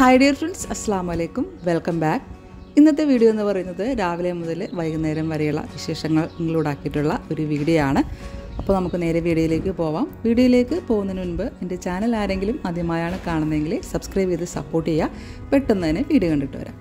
Hi dear friends, Assalamu alaikum. Welcome back. ഇന്നത്തെ video എന്ന് പറയുന്നത് രാവിലെ മുതൽ വൈകുന്നേരം വരെയുള്ള വിശേഷങ്ങൾ ഇൻക്ലൂഡ് ആക്കിയിട്ടുള്ള ഒരു വീഡിയോ ആണ്. അപ്പോൾ നമുക്ക് നേരെ വീഡിയോയിലേക്ക് പോവാം. വീഡിയോയിലേക്ക് പോകുന്നതിന് മുൻപ് എൻ്റെ ചാനൽ ആരെങ്കിലും ആദ്യമായാണ് കാണുന്നതെങ്കിൽ സബ്സ്ക്രൈബ് ചെയ്ത് സപ്പോർട്ട് ചെയ്യുക. പെട്ടെന്ന് തന്നെ വീഡിയോ കണ്ടിട്ട് വരാം.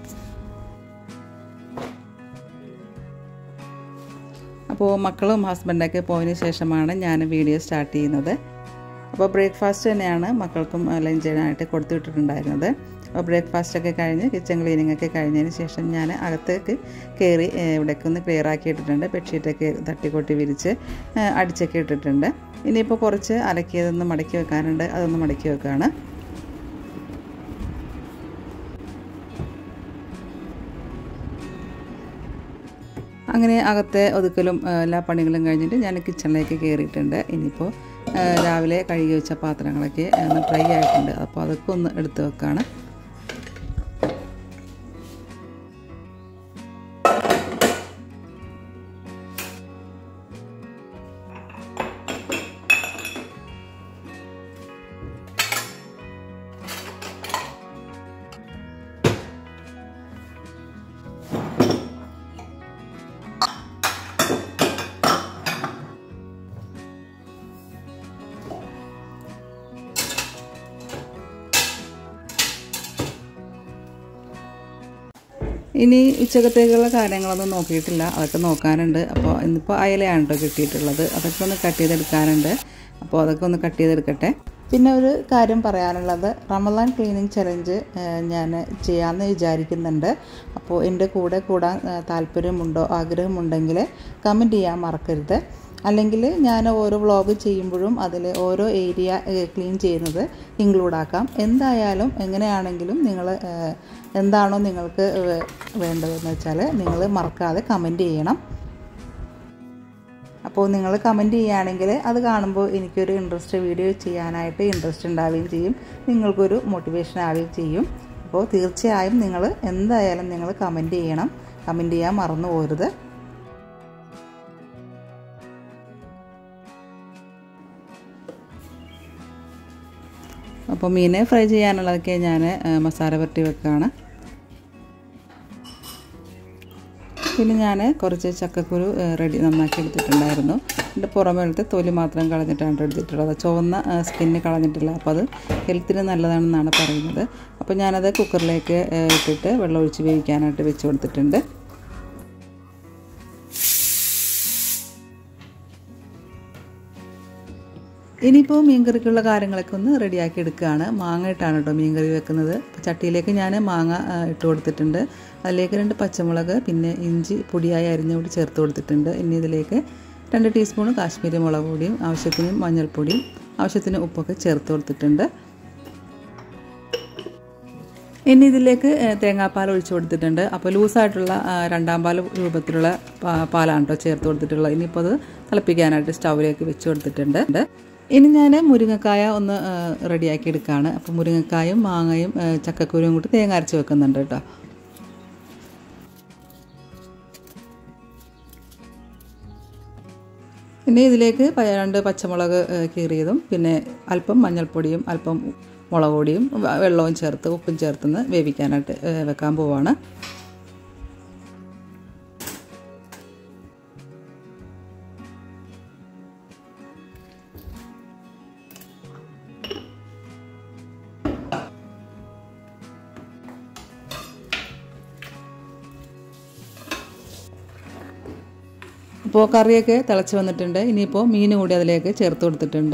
അപ്പോൾ മക്കളും ഹസ്ബൻഡൊക്കെ പോയതിന് ശേഷമാണ് ഞാൻ വീഡിയോ സ്റ്റാർട്ട് ചെയ്യുന്നത്. അപ്പോൾ ബ്രേക്ക്ഫാസ്റ്റ് തന്നെയാണ് മക്കൾക്കും ലഞ്ച് ചെയ്യാനായിട്ട് കൊടുത്തുവിട്ടിട്ടുണ്ടായിരുന്നത്. അപ്പോൾ ബ്രേക്ക്ഫാസ്റ്റൊക്കെ കഴിഞ്ഞ് കിച്ചൺ ക്ലീനിങ് ഒക്കെ കഴിഞ്ഞതിന് ശേഷം ഞാൻ അകത്തേക്ക് കയറി ഇവിടേക്ക് ഒന്ന് ക്ലിയർ ആക്കി ഇട്ടിട്ടുണ്ട്. ബെഡ്ഷീറ്റൊക്കെ തട്ടിക്കൊട്ടി വിരിച്ച് അടിച്ചൊക്കെ ഇട്ടിട്ടുണ്ട്. ഇനിയിപ്പോൾ കുറച്ച് അലക്കിയതൊന്ന് മടക്കി വെക്കാനുണ്ട്, അതൊന്ന് മടക്കി വെക്കുകയാണ്. അങ്ങനെ അകത്തെ ഒതുക്കലും എല്ലാ പണികളും കഴിഞ്ഞിട്ട് ഞാൻ കിച്ചണിലേക്ക് കയറിയിട്ടുണ്ട്. ഇനിയിപ്പോൾ രാവിലെ കഴുകി വെച്ച പാത്രങ്ങളൊക്കെ ഒന്ന് ഡ്രൈ ആയിട്ടുണ്ട്. അപ്പോൾ അതൊക്കെ ഒന്ന് എടുത്ത് വെക്കുകയാണ്. ഇനി ഉച്ചക്കത്തേക്കുള്ള കാര്യങ്ങളൊന്നും നോക്കിയിട്ടില്ല, അതൊക്കെ നോക്കാനുണ്ട്. അപ്പോൾ ഇന്നിപ്പോൾ അയലയാണ് കേട്ടോ കിട്ടിയിട്ടുള്ളത്. അതൊക്കെ ഒന്ന് കട്ട് ചെയ്തെടുക്കാനുണ്ട്. അപ്പോൾ അതൊക്കെ ഒന്ന് കട്ട് ചെയ്തെടുക്കട്ടെ. പിന്നെ ഒരു കാര്യം പറയാനുള്ളത്, റമദാൻ ക്ലീനിങ് ചലഞ്ച് ഞാൻ ചെയ്യാമെന്ന് വിചാരിക്കുന്നുണ്ട്. അപ്പോൾ എൻ്റെ കൂടെ കൂടാൻ താല്പര്യമുണ്ടോ ആഗ്രഹമുണ്ടെങ്കിൽ കമൻറ്റ് ചെയ്യാൻ മറക്കരുത്. അല്ലെങ്കിൽ ഞാൻ ഓരോ വ്ളോഗ് ചെയ്യുമ്പോഴും അതിൽ ഓരോ ഏരിയ ക്ലീൻ ചെയ്യുന്നത് ഇൻക്ലൂഡ് ആക്കാം. എന്തായാലും എങ്ങനെയാണെങ്കിലും നിങ്ങൾ എന്താണോ നിങ്ങൾക്ക് വേണ്ടതെന്ന് വെച്ചാൽ നിങ്ങൾ മറക്കാതെ കമൻറ്റ് ചെയ്യണം. അപ്പോൾ നിങ്ങൾ കമൻറ്റ് ചെയ്യുകയാണെങ്കിൽ അത് കാണുമ്പോൾ എനിക്കൊരു വീഡിയോ ചെയ്യാനായിട്ട് ഇൻട്രസ്റ്റ് ഉണ്ടാവുകയും ചെയ്യും, നിങ്ങൾക്കൊരു മോട്ടിവേഷൻ ആവുകയും ചെയ്യും. അപ്പോൾ തീർച്ചയായും നിങ്ങൾ എന്തായാലും നിങ്ങൾ കമൻറ്റ് ചെയ്യണം. കമൻറ്റ് ചെയ്യാൻ മറന്നു പോകരുത്. അപ്പോൾ മീൻ ഫ്രൈ ചെയ്യാനുള്ളതൊക്കെ ഞാൻ മസാല പുരട്ടി വെക്കുകയാണ്. പിന്നെ ഞാൻ കുറച്ച് ചക്കക്കുരു നന്നാക്കി എടുത്തിട്ടുണ്ടായിരുന്നു. എൻ്റെ പുറമേലത്തെ തൊലി മാത്രം കളഞ്ഞിട്ടാണ് എടുത്തിട്ടുള്ളത്. ചുവന്ന സ്കിന്ന് കളഞ്ഞിട്ടില്ല. അപ്പോൾ അത് ഹെൽത്തിന് നല്ലതാണെന്നാണ് പറയുന്നത്. അപ്പോൾ ഞാനത് കുക്കറിലേക്ക് ഇട്ടിട്ട് വെള്ളം ഒഴിച്ച് വേവിക്കാനായിട്ട് വെച്ച് കൊടുത്തിട്ടുണ്ട്. ഇനിയിപ്പോൾ മീൻകറിക്കുള്ള കാര്യങ്ങളൊക്കെ ഒന്ന് റെഡിയാക്കി എടുക്കുകയാണ്. മാങ്ങ ഇട്ടാണ് കേട്ടോ മീൻകറി വെക്കുന്നത്. ചട്ടിയിലേക്ക് ഞാൻ മാങ്ങ ഇട്ട് കൊടുത്തിട്ടുണ്ട്. അതിലേക്ക് 2 പച്ചമുളക് പിന്നെ ഇഞ്ചി പൊടിയായി അരിഞ്ഞുകൂടി ചേർത്ത് കൊടുത്തിട്ടുണ്ട്. ഇനി ഇതിലേക്ക് 2 ടീസ്പൂൺ കാശ്മീരി മുളക് പൊടിയും ആവശ്യത്തിന് മഞ്ഞൾപ്പൊടിയും ആവശ്യത്തിന് ഉപ്പൊക്കെ ചേർത്ത് കൊടുത്തിട്ടുണ്ട്. ഇനി ഇതിലേക്ക് തേങ്ങാപ്പാൽ ഒഴിച്ച് കൊടുത്തിട്ടുണ്ട്. അപ്പോൾ ലൂസായിട്ടുള്ള 2-ാം പാൽ രൂപത്തിലുള്ള പാലാണ് കേട്ടോ ചേർത്ത് കൊടുത്തിട്ടുള്ളത്. ഇനിയിപ്പോൾ അത് തിളപ്പിക്കാനായിട്ട് സ്റ്റൗവിലേക്ക് വെച്ച് കൊടുത്തിട്ടുണ്ട്. ഇനി ഞാൻ മുരിങ്ങക്കായ ഒന്ന് റെഡിയാക്കി എടുക്കുകയാണ്. അപ്പോൾ മുരിങ്ങക്കായും മാങ്ങയും ചക്കക്കുരുവും കൂടി തേങ്ങ അരച്ച് വെക്കുന്നുണ്ട് കേട്ടോ. പിന്നെ ഇതിലേക്ക് 2 പച്ചമുളക് കീറിയതും പിന്നെ അല്പം മഞ്ഞൾപ്പൊടിയും അല്പം മുളക് പൊടിയും വെള്ളവും ചേർത്ത് ഉപ്പും ചേർത്തൊന്ന് വേവിക്കാനായിട്ട് വെക്കാൻ പോവാണ്. ഇപ്പോൾ കറിയൊക്കെ തിളച്ച് വന്നിട്ടുണ്ട്. ഇനിയിപ്പോൾ മീൻ കൂടി അതിലേക്ക് ചേർത്ത് കൊടുത്തിട്ടുണ്ട്.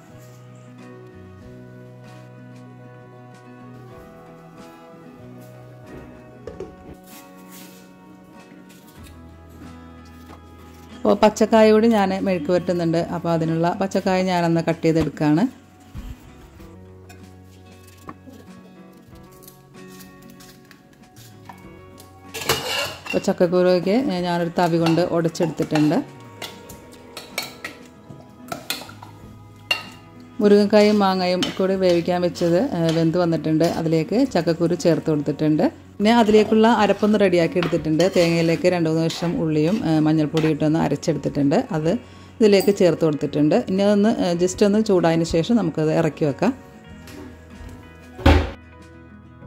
അപ്പോൾ പച്ചക്കായ കൂടി ഞാൻ മെഴുക്ക് പുരട്ടുന്നുണ്ട്. അപ്പോൾ അതിനുള്ള പച്ചക്കായ ഞാനൊന്ന് കട്ട് ചെയ്തെടുക്കുകയാണ്. അപ്പോൾ ചക്കക്കുരുവൊക്കെ ഞാനൊരു തവി കൊണ്ട് ഉടച്ചെടുത്തിട്ടുണ്ട്. മുരിങ്ങക്കായും മാങ്ങയും കൂടി വേവിക്കാൻ വെച്ചത് വെന്ത് വന്നിട്ടുണ്ട്. അതിലേക്ക് ചക്കക്കുരു ചേർത്ത് കൊടുത്തിട്ടുണ്ട്. പിന്നെ അതിലേക്കുള്ള അരപ്പൊന്ന് റെഡിയാക്കി എടുത്തിട്ടുണ്ട്. തേങ്ങയിലേക്ക് 2-3 കഷ്ണം ഉള്ളിയും മഞ്ഞൾപ്പൊടി ഇട്ടൊന്ന് അരച്ചെടുത്തിട്ടുണ്ട്. അത് ഇതിലേക്ക് ചേർത്ത് കൊടുത്തിട്ടുണ്ട്. ഇനി അതൊന്ന് ജസ്റ്റ് ഒന്ന് ചൂടായതിന് ശേഷം നമുക്കത് ഇറക്കി വെക്കാം.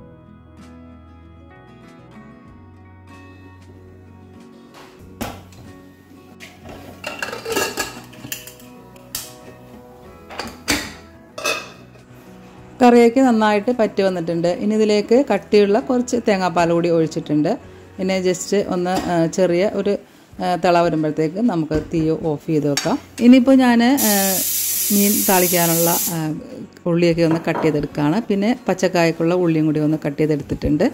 കറിയൊക്കെ നന്നായിട്ട് പറ്റി വന്നിട്ടുണ്ട്. ഇനി ഇതിലേക്ക് കട്ടിയുള്ള കുറച്ച് തേങ്ങാപ്പാൽ കൂടി ഒഴിച്ചിട്ടുണ്ട്. പിന്നെ ജസ്റ്റ് ഒന്ന് ചെറിയ ഒരു തിള വരുമ്പോഴത്തേക്ക് നമുക്ക് തീ ഓഫ് ചെയ്ത് വെക്കാം. ഇനിയിപ്പോൾ ഞാൻ മീൻ താളിക്കാനുള്ള ഉള്ളിയൊക്കെ ഒന്ന് കട്ട് ചെയ്തെടുക്കുകയാണ്. പിന്നെ പച്ചക്കായക്കുള്ള ഉള്ളിയും കൂടി ഒന്ന് കട്ട് ചെയ്തെടുത്തിട്ടുണ്ട്.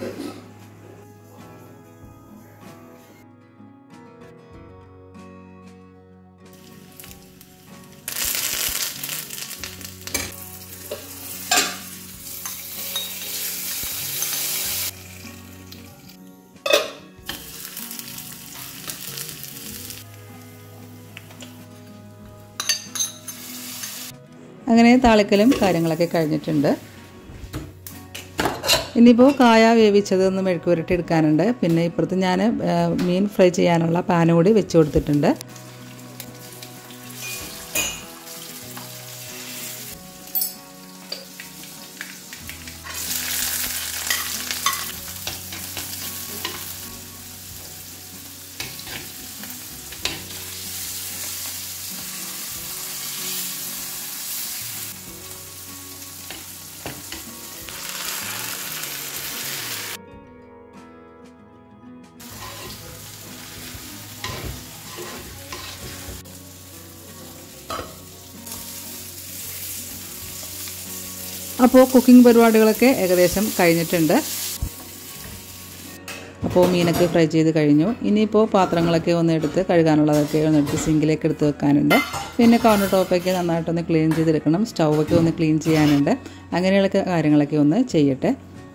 അങ്ങനെ താളിക്കലും കാര്യങ്ങളൊക്കെ കഴിഞ്ഞിട്ടുണ്ട്. ഇനിയിപ്പോൾ കായ വേവിച്ചതൊന്ന് മെഴുക്ക് പുരട്ടി എടുക്കാനുണ്ട്. പിന്നെ ഇപ്പുറത്ത് ഞാൻ മീൻ ഫ്രൈ ചെയ്യാനുള്ള പാൻ കൂടി വെച്ച് കൊടുത്തിട്ടുണ്ട്. അപ്പോൾ കുക്കിംഗ് പരിപാടികളൊക്കെ ഏകദേശം കഴിഞ്ഞിട്ടുണ്ട്. അപ്പോൾ മീനൊക്കെ ഫ്രൈ ചെയ്ത് കഴിഞ്ഞു. ഇനിയിപ്പോൾ പാത്രങ്ങളൊക്കെ ഒന്ന് എടുത്ത് കഴുകാനുള്ളതൊക്കെ ഒന്ന് എടുത്ത് സിങ്കിലേക്ക് എടുത്ത് വെക്കാനുണ്ട്. പിന്നെ കൗണ്ടർ ടോപ്പൊക്കെ നന്നായിട്ടൊന്ന് ക്ലീൻ ചെയ്തെടുക്കണം. സ്റ്റൗവൊക്കെ ഒന്ന് ക്ലീൻ ചെയ്യാനുണ്ട്. അങ്ങനെയുള്ള കാര്യങ്ങളൊക്കെ ഒന്ന് ചെയ്യട്ടെ.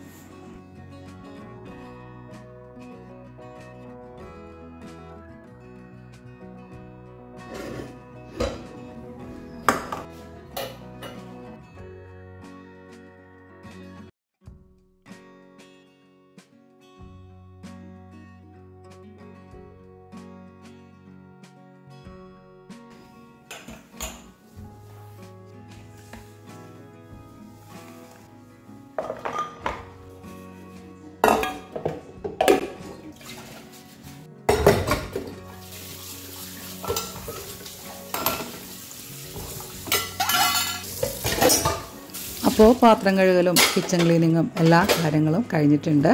അപ്പോൾ പാത്രം കഴുകലും കിച്ചൺ ക്ലീനിങ്ങും എല്ലാ കാര്യങ്ങളും കഴിഞ്ഞിട്ടുണ്ട്.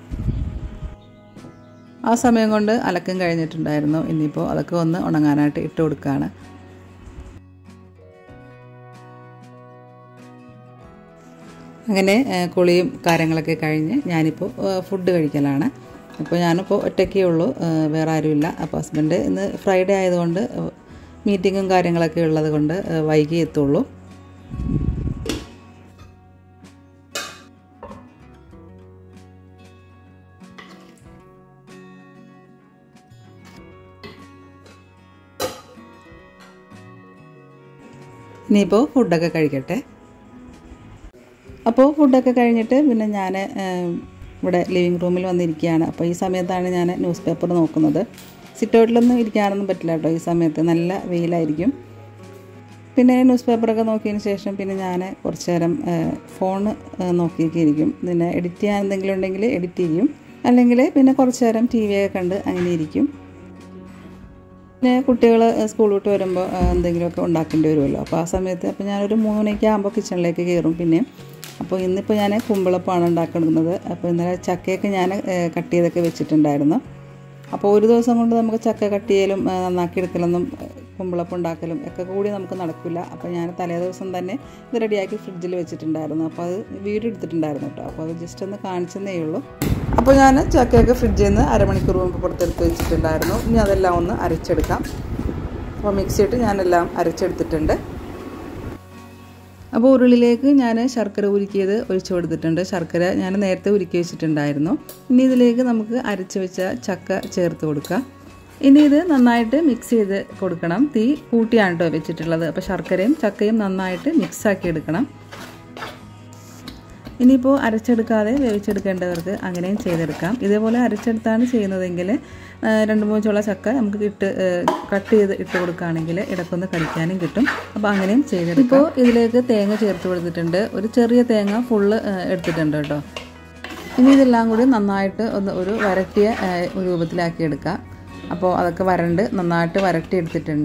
ആ സമയം കൊണ്ട് അലക്കും കഴിഞ്ഞിട്ടുണ്ടായിരുന്നു. ഇനിയിപ്പോൾ അതൊക്കെ ഒന്ന് ഉണങ്ങാനായിട്ട് ഇട്ട് കൊടുക്കുകയാണ്. അങ്ങനെ കുളിയും കാര്യങ്ങളൊക്കെ കഴിഞ്ഞ് ഞാനിപ്പോൾ ഫുഡ് കഴിക്കലാണ്. അപ്പോൾ ഞാനിപ്പോൾ ഒറ്റയ്ക്കേ ഉള്ളൂ, വേറെ ആരുമില്ല. അപ്പോൾ ഹസ്ബൻഡ് ഇന്ന് ഫ്രൈഡേ ആയതുകൊണ്ട് മീറ്റിങ്ങും കാര്യങ്ങളൊക്കെ ഉള്ളത് കൊണ്ട് വൈകി എത്തുള്ളൂ. ഇനിയിപ്പോൾ ഫുഡൊക്കെ കഴിക്കട്ടെ. അപ്പോൾ ഫുഡൊക്കെ കഴിഞ്ഞിട്ട് പിന്നെ ഞാൻ ഇവിടെ ലിവിങ് റൂമിൽ വന്നിരിക്കുകയാണ്. അപ്പോൾ ഈ സമയത്താണ് ഞാൻ ന്യൂസ് പേപ്പർ നോക്കുന്നത്. സിറ്റൗട്ടിലൊന്നും ഇരിക്കാനൊന്നും പറ്റില്ല കേട്ടോ, ഈ സമയത്ത് നല്ല വെയിലായിരിക്കും. പിന്നെ ന്യൂസ് പേപ്പറൊക്കെ നോക്കിയതിന് ശേഷം പിന്നെ ഞാൻ കുറച്ച് നേരം ഫോൺ നോക്കിയൊക്കെ ഇരിക്കും. പിന്നെ എഡിറ്റ് ചെയ്യാൻ എന്തെങ്കിലും ഉണ്ടെങ്കിൽ എഡിറ്റ് ചെയ്യും, അല്ലെങ്കിൽ പിന്നെ കുറച്ച് നേരം ടി വിയൊക്കെ കണ്ട് അങ്ങനെ ഇരിക്കും. പിന്നെ കുട്ടികൾ സ്കൂൾ വിട്ട് വരുമ്പോൾ എന്തെങ്കിലുമൊക്കെ ഉണ്ടാക്കേണ്ടി വരുമല്ലോ. അപ്പോൾ ആ സമയത്ത് അപ്പോൾ ഞാനൊരു 3 മണിയൊക്കെ ആകുമ്പോൾ കിച്ചണിലേക്ക് കയറും. പിന്നെ അപ്പോൾ ഇന്നിപ്പോൾ ഞാൻ കുമ്പളപ്പമാണ് ഉണ്ടാക്കുന്നത്. അപ്പോൾ ഇന്നലെ ചക്കയൊക്കെ ഞാൻ കട്ട് ചെയ്തൊക്കെ വെച്ചിട്ടുണ്ടായിരുന്നു. അപ്പോൾ ഒരു ദിവസം കൊണ്ട് നമുക്ക് ചക്ക കട്ട് ചെയ്യലും നന്നാക്കിയെടുക്കലൊന്നും കുമ്പളപ്പം ഉണ്ടാക്കലും ഒക്കെ കൂടി നമുക്ക് നടക്കില്ല. അപ്പോൾ ഞാൻ തലേ ദിവസം തന്നെ ഇത് റെഡിയാക്കി ഫ്രിഡ്ജിൽ വെച്ചിട്ടുണ്ടായിരുന്നു. അപ്പോൾ അത് വീഡിയോ എടുത്തിട്ടുണ്ടായിരുന്നു കേട്ടോ. അപ്പോൾ അത് ജസ്റ്റ് ഒന്ന് കാണിച്ചെന്നേ ഉള്ളൂ. അപ്പോൾ ഞാൻ ചക്കയൊക്കെ ഫ്രിഡ്ജിൽ നിന്ന് അരമണിക്കൂർ മുമ്പ് പുറത്തെടുത്ത് വെച്ചിട്ടുണ്ടായിരുന്നു. ഇനി അതെല്ലാം ഒന്ന് അരച്ചെടുക്കാം. അപ്പോൾ മിക്സിയിട്ട് ഞാനെല്ലാം അരച്ചെടുത്തിട്ടുണ്ട്. അപ്പോൾ ഉരുളിലേക്ക് ഞാൻ ശർക്കര ഉരുക്കിയത് ഒഴിച്ചു കൊടുത്തിട്ടുണ്ട്. ശർക്കര ഞാൻ നേരത്തെ ഉരുക്കി വെച്ചിട്ടുണ്ടായിരുന്നു. ഇനി ഇതിലേക്ക് നമുക്ക് അരച്ച് വെച്ച ചക്ക ചേർത്ത് കൊടുക്കാം. ഇനി ഇത് നന്നായിട്ട് മിക്സ് ചെയ്ത് കൊടുക്കണം. തീ കൂട്ടിയാണ് കേട്ടോ വെച്ചിട്ടുള്ളത്. അപ്പോൾ ശർക്കരയും ചക്കയും നന്നായിട്ട് മിക്സാക്കി എടുക്കണം. ഇനിയിപ്പോൾ അരച്ചെടുക്കാതെ വേവിച്ചെടുക്കേണ്ടവർക്ക് അങ്ങനെയും ചെയ്തെടുക്കാം. ഇതേപോലെ അരച്ചെടുത്താണ് ചെയ്യുന്നതെങ്കിൽ 2-3 ചുള ചക്ക നമുക്ക് കട്ട് ചെയ്ത് ഇട്ട് കൊടുക്കുകയാണെങ്കിൽ ഇടയ്ക്കൊന്ന് കടിക്കാനും കിട്ടും. അപ്പോൾ അങ്ങനെയും ചെയ്തെടുക്കും. ഇപ്പോൾ ഇതിലേക്ക് തേങ്ങ ചേർത്ത് കൊടുത്തിട്ടുണ്ട്. ഒരു ചെറിയ തേങ്ങ ഫുള്ള് എടുത്തിട്ടുണ്ട് കേട്ടോ. ഇനി ഇതെല്ലാം കൂടി നന്നായിട്ട് ഒരു വരട്ടിയ രൂപത്തിലാക്കി എടുക്കാം. അപ്പോൾ അതൊക്കെ നന്നായിട്ട് വരട്ടി എടുത്തിട്ടുണ്ട്.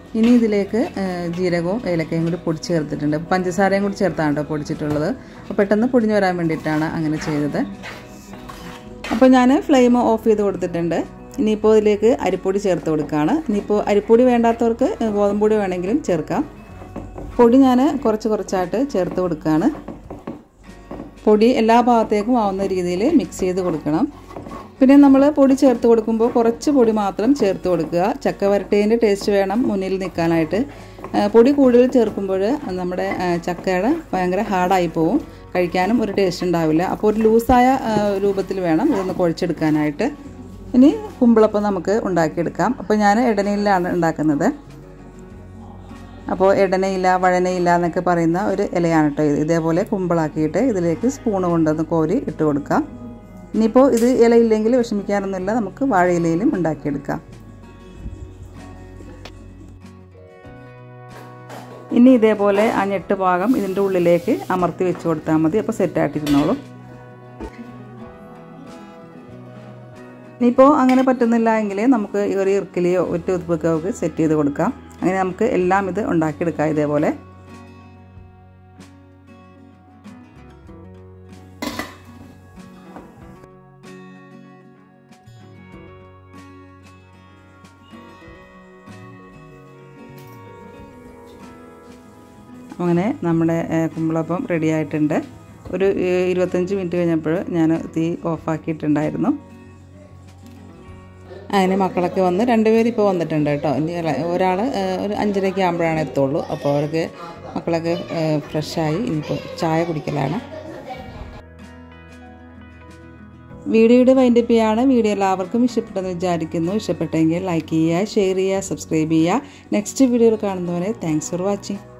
ഇനി ഇതിലേക്ക് ജീരകവും ഏലക്കയും കൂടി പൊടിച്ച് ചേർത്തിട്ടുണ്ട്. പഞ്ചസാരയും കൂടി ചേർത്താണ് കേട്ടോ പൊടിച്ചിട്ടുള്ളത്. അപ്പോൾ പെട്ടെന്ന് പൊടിഞ്ഞു വരാൻ വേണ്ടിയിട്ടാണ് അങ്ങനെ ചെയ്തത്. അപ്പോൾ ഞാൻ ഫ്ലെയിം ഓഫ് ചെയ്ത് കൊടുത്തിട്ടുണ്ട്. ഇനിയിപ്പോൾ ഇതിലേക്ക് അരിപ്പൊടി ചേർത്ത് കൊടുക്കുകയാണ്. ഇനിയിപ്പോൾ അരിപ്പൊടി വേണ്ടാത്തവർക്ക് ഗോതമ്പൊടി വേണമെങ്കിലും ചേർക്കാം. പൊടി ഞാൻ കുറച്ചായിട്ട് ചേർത്ത് കൊടുക്കുകയാണ്. പൊടി എല്ലാ ഭാഗത്തേക്കും ആവുന്ന രീതിയിൽ മിക്സ് ചെയ്ത് കൊടുക്കണം. പിന്നെ നമ്മൾ പൊടി ചേർത്ത് കൊടുക്കുമ്പോൾ കുറച്ച് പൊടി മാത്രം ചേർത്ത് കൊടുക്കുക. ചക്ക വരട്ടേൻ്റെ ടേസ്റ്റ് വേണം മുന്നിൽ നിൽക്കാനായിട്ട്. പൊടി കൂടുതൽ ചേർക്കുമ്പോൾ നമ്മുടെ ചക്കയുടെ ഭയങ്കര ഹാർഡായി പോവും, കഴിക്കാനും ഒരു ടേസ്റ്റ് ഉണ്ടാവില്ല. അപ്പോൾ ഒരു ലൂസായ രൂപത്തിൽ വേണം ഇതൊന്ന് കുഴച്ചെടുക്കാനായിട്ട്. ഇനി കുമ്പിളപ്പം നമുക്ക് ഉണ്ടാക്കിയെടുക്കാം. അപ്പോൾ ഞാൻ ഇടനയിലാണ് ഉണ്ടാക്കുന്നത്. അപ്പോൾ ഇടനയില വഴനയില എന്നൊക്കെ പറയുന്ന ഒരു ഇലയാണ് കേട്ടോ ഇത്. ഇതേപോലെ കുമ്പിളാക്കിയിട്ട് ഇതിലേക്ക് സ്പൂണ് കൊണ്ടൊന്ന് കോരി ഇട്ട് കൊടുക്കാം. ഇനിയിപ്പോൾ ഇത് ഇലയില്ലെങ്കിൽ വിഷമിക്കാനൊന്നുമില്ല, നമുക്ക് വാഴയിലയിലും ഉണ്ടാക്കിയെടുക്കാം. ഇനി ഇതേപോലെ ആ ഞെട്ട് ഭാഗം ഇതിൻ്റെ ഉള്ളിലേക്ക് അമർത്തി വെച്ച് കൊടുത്താൽ മതി. അപ്പോൾ സെറ്റായിട്ടിരുന്നോളും. ഇനിയിപ്പോൾ അങ്ങനെ പറ്റുന്നില്ല എങ്കിൽ നമുക്ക് ഒരു ഇർക്കിലിയോ ഒരു ടൂത്ത് പിക്കോ ഒക്കെ സെറ്റ് ചെയ്ത് കൊടുക്കാം. അങ്ങനെ നമുക്ക് എല്ലാം ഇത് ഉണ്ടാക്കിയെടുക്കാം ഇതേപോലെ. അങ്ങനെ നമ്മുടെ കുമ്പിളപ്പം റെഡി ആയിട്ടുണ്ട്. ഒരു 25 മിനിറ്റ് കഴിഞ്ഞപ്പോൾ ഞാൻ തീ ഓഫാക്കിയിട്ടുണ്ടായിരുന്നു. അങ്ങനെ മക്കളൊക്കെ വന്ന് 2 പേര് ഇപ്പോൾ വന്നിട്ടുണ്ട് കേട്ടോ. ഇനി ഒരാൾ ഒരു 5:30 ആകുമ്പോഴാണ് എത്തുള്ളൂ. അപ്പോൾ അവർക്ക് മക്കളൊക്കെ ഫ്രഷായി ഇനിയിപ്പോൾ ചായ കുടിക്കലാണ്. വീഡിയോയുടെ വൈൻഡപ്പ് ചെയ്യാണ്. വീഡിയോ എല്ലാവർക്കും ഇഷ്ടപ്പെട്ടെന്ന് വിചാരിക്കുന്നു. ഇഷ്ടപ്പെട്ടെങ്കിൽ ലൈക്ക് ചെയ്യുക, ഷെയർ ചെയ്യുക, സബ്സ്ക്രൈബ് ചെയ്യുക. നെക്സ്റ്റ് വീഡിയോയിൽ കാണുന്നവരെ താങ്ക്സ് ഫോർ വാച്ചിങ്.